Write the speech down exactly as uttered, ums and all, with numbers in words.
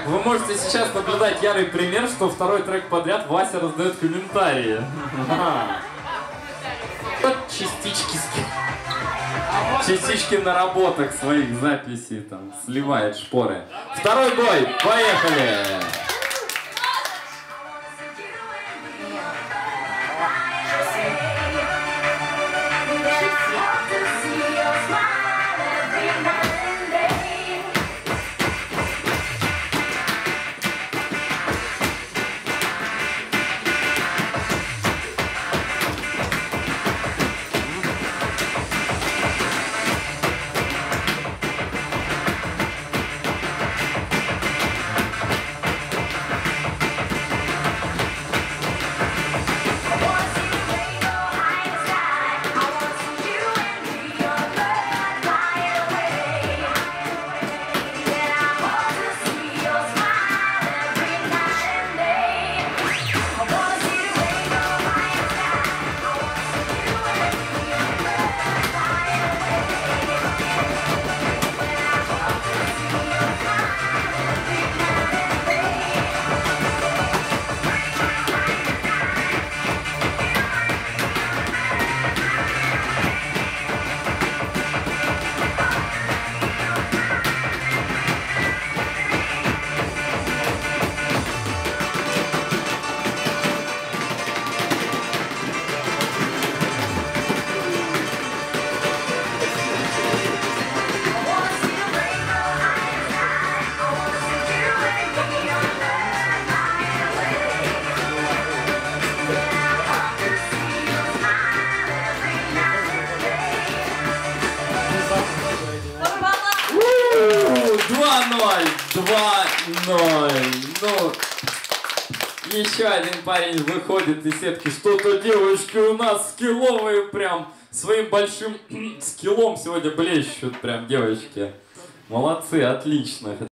Вы можете сейчас наблюдать ярый пример, что второй трек подряд Вася раздает комментарии. Частички, частички наработок своих записей там сливает шпоры. Второй бой, поехали! два ноль, два ноль. Ну, еще один парень выходит из сетки. Что-то девочки у нас скилловые прям. Своим большим скиллом сегодня блещут прям девочки. Молодцы, отлично.